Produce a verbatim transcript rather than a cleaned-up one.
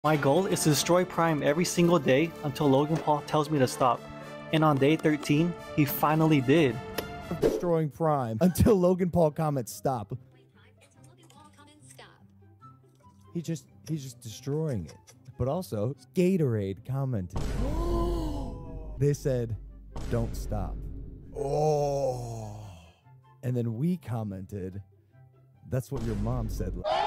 My goal is to destroy Prime every single day until Logan Paul tells me to stop. And on day thirteen, he finally did. Destroying Prime until Logan Paul comments stop. He just he's just destroying it. But also, Gatorade commented. They said, don't stop. Oh. And then we commented, that's what your mom said.